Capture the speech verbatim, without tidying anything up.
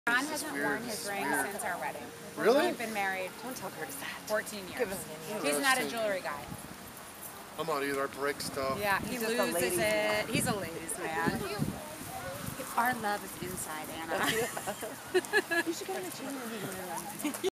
John hasn't worn his ring since our wedding. Really? We've been married. Don't tell Curtis that. fourteen years. Give him an He's not a jewelry guy. I'm not either. I break stuff. Yeah, he He's just a loses ladies' it. man. He's a ladies' man. Our love is inside, Anna. You should get him a chain.